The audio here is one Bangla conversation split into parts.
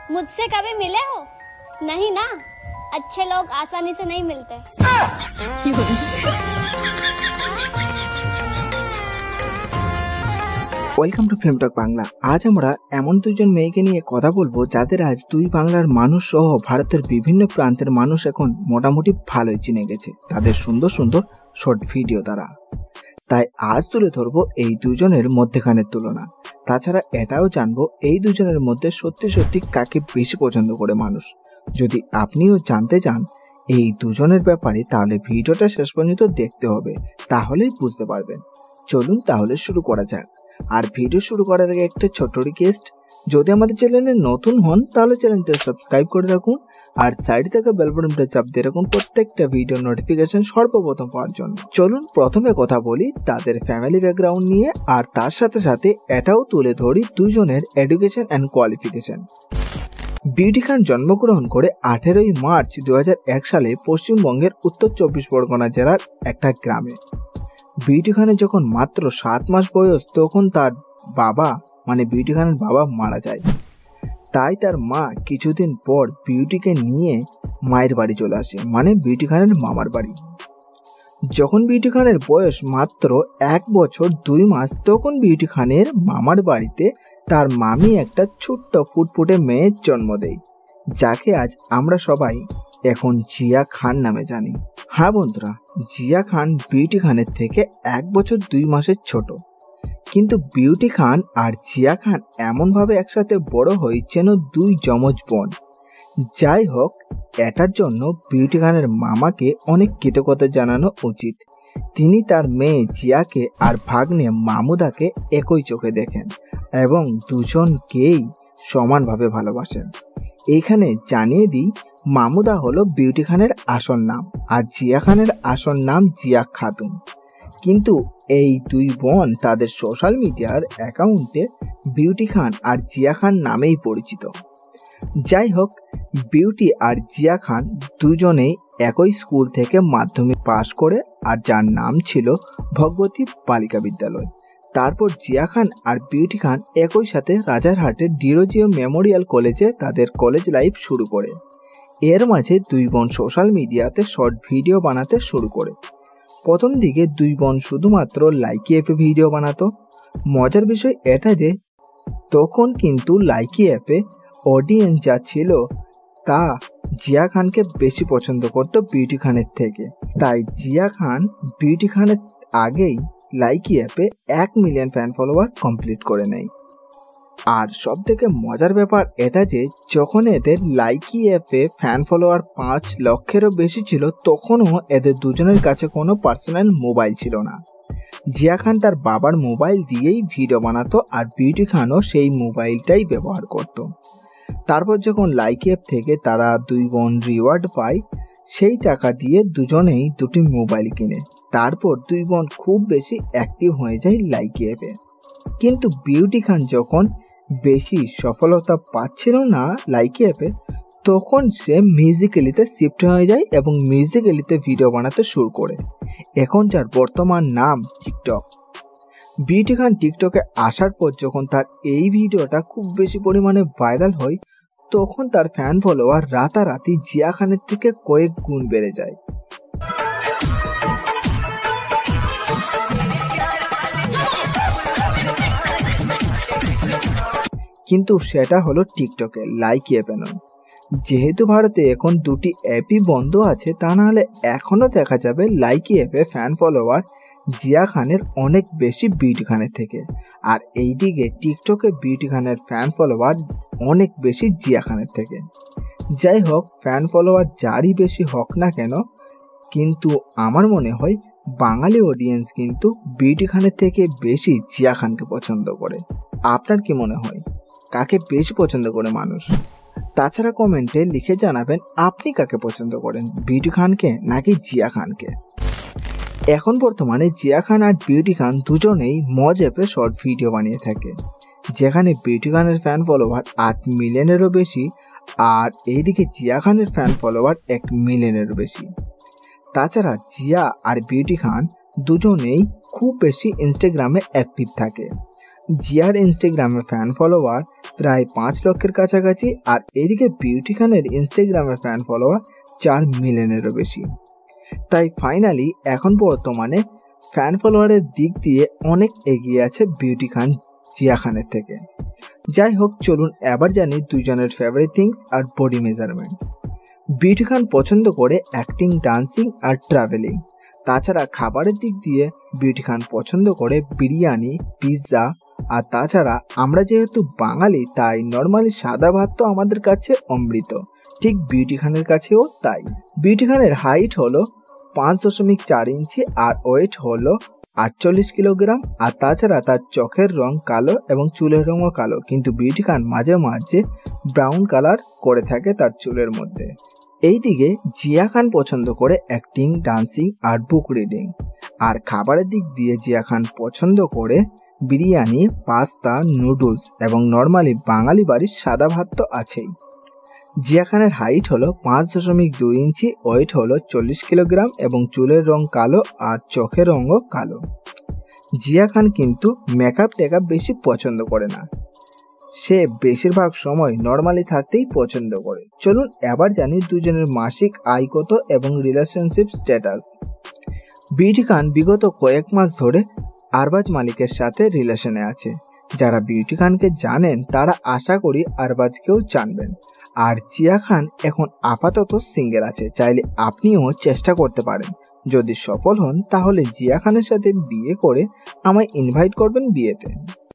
मुझसे कभी मिले हो? नहीं ना, अच्छे लोग आसानी से नहीं मिलते। Welcome to film talk Bangla. আজ আমরা এমন দুজন মেয়েকে নিয়ে কথা বলবো যাদের আজ দুই বাংলার মানুষ সহ ভারতের বিভিন্ন প্রান্তের মানুষ এখন মোটামুটি ভালোই চিনে গেছে তাদের সুন্দর সুন্দর শর্ট ভিডিও দ্বারা। তাই আজ তুলে ধরবো এই দুজনের মধ্যেখানের তুলনা। তাছাড়া এটাও জানবো এই দুজনের মধ্যে সত্যি সত্যি কাকে বেশি পছন্দ করে মানুষ। যদি আপনিও জানতে চান এই দুজনের ব্যাপারে তাহলে ভিডিওটা শেষ পর্যন্ত দেখতে হবে, তাহলেই বুঝতে পারবেন। চলুন তাহলে শুরু করা যাক। আর ভিডিও শুরু করার আগে একটা ছোট্ট রিকোয়েস্ট, যদি আমাদের চ্যানেলে নতুন হন তাহলে চ্যানেলটা সাবস্ক্রাইব করে রাখুন আর সাইডে থাকা বেল বাটনটা চাপ দিয়ে রাখুন প্রত্যেকটা ভিডিও নোটিফিকেশন সর্বপ্রথম পাওয়ার জন্য। চলুন প্রথমে কথা বলি তাদের ফ্যামিলি ব্যাকগ্রাউন্ড নিয়ে, আর তার সাথে সাথে এটাও তুলে ধরি দুজনের education and qualification. Beauty Khan জন্মগ্রহণ করে 18ই মার্চ 2001 সালে পশ্চিমবঙ্গের উত্তর 24 পরগনা জেলার একটা গ্রামে। বিউটি খানের যখন মাত্র 7 মাস বয়স তখন তার বাবা মানে বিউটি খানের বাবা মারা যায়। তাই তার মা কিছুদিন পর বিউটিকে নিয়ে মায়ের বাড়ি চলে আসে, মানে বিউটি খানের মামার বাড়ি। যখন বিউটি খানের বয়স মাত্র 1 বছর 2 মাস তখন বিউটি খানের মামার বাড়িতে তার মামি একটা ছোট্ট ফুটফুটে মেয়ের জন্ম দেয়, যাকে আজ আমরা সবাই এখন জিয়া খান নামে জানি। হ্যাঁ বন্ধুরা, জিয়া খান বিউটি খানের থেকে 1 বছর 2 মাসের ছোট, কিন্তু বিউটি খান আর জিয়া খান এমনভাবে একসাথে বড় হয় যেন দুই যমজ বোন। যাই হোক, এটার জন্য বিউটি খানের মামাকে অনেক কৃতজ্ঞতা জানানো উচিত। তিনি তার মেয়ে জিয়াকে আর ভাগ্নে মামুদাকে একই চোখে দেখেন এবং দুজনকেই সমানভাবে ভালোবাসেন। এইখানে জানিয়ে দিই, মামুদা হলো বিউটি খানের আসল নাম আর জিয়া খানের আসল নাম জিয়া খাতুন, কিন্তু এই দুই বোন তাদের সোশ্যাল মিডিয়ার অ্যাকাউন্টে বিউটি খান আর জিয়া খান নামেই পরিচিত। যাই হোক, বিউটি আর জিয়া খান দুজনেই একই স্কুল থেকে মাধ্যমিক পাশ করে, আর যার নাম ছিল ভগবতী বালিকা বিদ্যালয়। তারপর জিয়া খান আর বিউটি খান একই সাথে রাজারহাটের ডিরোজিও মেমোরিয়াল কলেজে তাদের কলেজ লাইফ শুরু করে। এর মাঝে দুই বোন সোশ্যাল মিডিয়াতে শর্ট ভিডিও বানাতে শুরু করে। প্রথম দিকে দুই বোন শুধুমাত্র লাইকি অ্যাপে ভিডিও বানাতো। মজার বিষয় এটা যে তখন কিন্তু লাইকি অ্যাপে অডিয়েন্স যা ছিল তা জিয়া খানকে বেশি পছন্দ করত বিউটি খানের থেকে। তাই জিয়া খান বিউটি খানের আগেই লাইকি অ্যাপে 1 মিলিয়ন ফ্যান ফলোয়ার কমপ্লিট করে নেয়। আর সব থেকে মজার ব্যাপার এটা যে যখন এদের লাইকি অ্যাপে ফ্যান ফলোয়ার 5 লক্ষেরও বেশি ছিল তখনও এদের দুজনের কাছে কোনো পার্সোনাল মোবাইল ছিল না। জিয়া খান তার বাবার মোবাইল দিয়েই ভিডিও বানাতো আর বিউটি খানও সেই মোবাইলটাই ব্যবহার করত। তারপর যখন লাইকি অ্যাপ থেকে তারা দুই বোন রিওয়ার্ড পায়, সেই টাকা দিয়ে দুজনেই দুটি মোবাইল কিনে। তারপর দুই বোন খুব বেশি অ্যাক্টিভ হয়ে যায় লাইকি অ্যাপে। কিন্তু বিউটি খান যখন বেশি সফলতা পাচ্ছিল না লাইকি অ্যাপে, তখন সে মিউজিক্যালিতে শিফট হয়ে যায় এবং মিউজিক্যালিতে ভিডিও বানাতে শুরু করে। এখন যার বর্তমান নাম টিকটক। বিউটি খান টিকটকে আসার পর যখন তার এই ভিডিওটা খুব বেশি পরিমাণে ভাইরাল হয় তখন তার ফ্যান ফলোয়ার রাতারাতি জিয়া খানের থেকে কয়েক গুণ বেড়ে যায়। কিন্তু সেটা হলো টিকটকে, লাইকি অ্যাপে নয়। যেহেতু ভারতে এখন দুটি অ্যাপই বন্ধ আছে, তা নাহলে এখনও দেখা যাবে লাইকি অ্যাপে ফ্যান ফলোয়ার জিয়া খানের অনেক বেশি বিউটি খানের থেকে, আর এইদিকে টিকটকে বিউটি খানের ফ্যান ফলোয়ার অনেক বেশি জিয়া খানের থেকে। যাই হোক, ফ্যান ফলোয়ার যারই বেশি হোক না কেন, কিন্তু আমার মনে হয় বাঙালি অডিয়েন্স কিন্তু বিউটি খানের থেকে বেশি জিয়া খানকে পছন্দ করে। আপনার কি মনে হয় কাকে বেশি পছন্দ করে মানুষ? তাছাড়া কমেন্টে লিখে জানাবেন আপনি কাকে পছন্দ করেন, বিউটি খানকে নাকি জিয়া খানকে। এখন বর্তমানে জিয়া খান আর বিউটি খান দুজনেই মজ অ্যাপে শর্ট ভিডিও বানিয়ে থাকে, যেখানে বিউটি খানের ফ্যান ফলোয়ার 8 মিলিয়নেরও বেশি আর এইদিকে জিয়া খানের ফ্যান ফলোয়ার 1 মিলিয়নেরও বেশি। তাছাড়া জিয়া আর বিউটি খান দুজনেই খুব বেশি ইনস্টাগ্রামে অ্যাক্টিভ থাকে, জিয়ার ইনস্টাগ্রামে ফ্যান ফলোয়ার প্রায় 5 লক্ষের কাছাকাছি, আর এদিকে বিউটি খানের ইনস্টাগ্রামে ফ্যান ফলোয়ার 4 মিলিয়নেরও বেশি। তাই ফাইনালি এখন বর্তমানে ফ্যান ফলোয়ারের দিক দিয়ে অনেক এগিয়ে আছে বিউটি খান জিয়া খানের থেকে। যাই হোক, চলুন এবার জানি দুজনের ফেভারিট থিংস আর বডি মেজারমেন্ট। বিউটি খান পছন্দ করে অ্যাক্টিং, ডান্সিং আর ট্রাভেলিং। তাছাড়া খাবারের দিক দিয়ে বিউটি খান পছন্দ করে বিরিয়ানি, পিৎজা, আর তাছাড়া আমরা যেহেতু বাঙালি তাই নর্মালি সাদা ভাত তো আমাদের কাছে অমৃত, ঠিক বিউটি খানের কাছেও তাই। বিউটি খানের হাইট হলো 5.4 ইঞ্চি আর ওয়েট হলো 48 কিলোগ্রাম। আর তাছাড়া তার চোখের রং কালো এবং চুলের রঙও কালো, কিন্তু বিউটি খান মাঝে মাঝে ব্রাউন কালার করে থাকে তার চুলের মধ্যে। এইদিকে জিয়া খান পছন্দ করে অ্যাক্টিং, ডান্সিং আর বুক রিডিং। আর খাবারের দিক দিয়ে জিয়া খান পছন্দ করে বিরিয়ানি, পাস্তা, নুডলস এবং নর্মালি বাঙালি বাড়ির সাদা ভাত তো আছেই। জিয়া খানের হাইট হলো 5.2 ইঞ্চি, ওয়েট হলো 40 কিলোগ্রাম এবং চুলের রং কালো আর চোখের রঙও কালো। জিয়া খান কিন্তু মেকআপ টেকআপ বেশি পছন্দ করে না, সে বেশিরভাগ সময় নর্মালি থাকতেই পছন্দ করে। চলুন এবার জানি দুজনের মাসিক আয় কত এবং রিলেশনশিপ স্ট্যাটাস। বিউটি খান বিগত কয়েক মাস ধরে আরবাজ মালিকের সাথে রিলেশনে আছে। যারা বিউটি খানকে জানেন তারা আশা করি আরবাজকেও জানবেন। আর জিয়া খান এখন আপাতত সিঙ্গেল আছে, চাইলে আপনিও চেষ্টা করতে পারেন। যদি সফল হন তাহলে জিয়া খানের সাথে বিয়ে করে আমায় ইনভাইট করবেন বিয়েতে।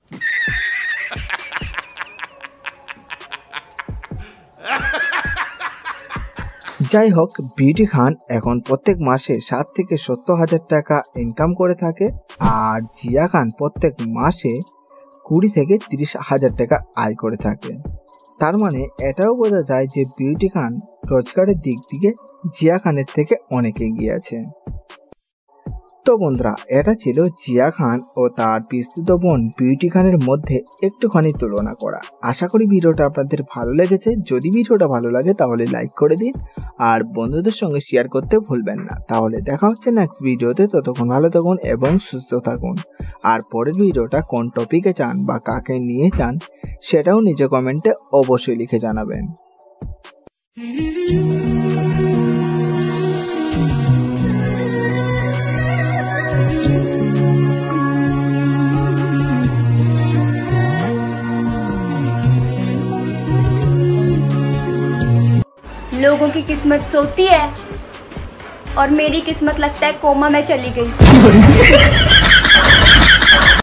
যাই হোক, বিউটি খান এখন প্রত্যেক মাসে 60 থেকে 70 হাজার টাকা ইনকাম করে থাকে, আর জিয়া খান প্রত্যেক মাসে 20 থেকে 30 হাজার টাকা আয় করে থাকে। তার মানে এটাও বোঝা যায় যে বিউটি খান রোজগারের দিক থেকে জিয়া খানের থেকে অনেক এগিয়ে আছে। তো বন্ধুরা, এটা ছিল জিয়া খান ও তার বিস্তৃত বোন বিউটি খানের মধ্যে একটুখানি তুলনা করা। আশা করি ভিডিওটা আপনাদের ভালো লেগেছে। যদি ভিডিওটা ভালো লাগে তাহলে লাইক করে দিন আর বন্ধুদের সঙ্গে শেয়ার করতে ভুলবেন না। তাহলে দেখা হচ্ছে নেক্সট ভিডিওতে। ততক্ষণ ভালো থাকুন এবং সুস্থ থাকুন। আর পরের ভিডিওটা কোন টপিকে চান বা কাকে নিয়ে চান সেটাও নিচে কমেন্টে অবশ্যই লিখে জানাবেন। लोगों की किस्मत सोती है और मेरी किस्मत लगता है कोमा में चली गई।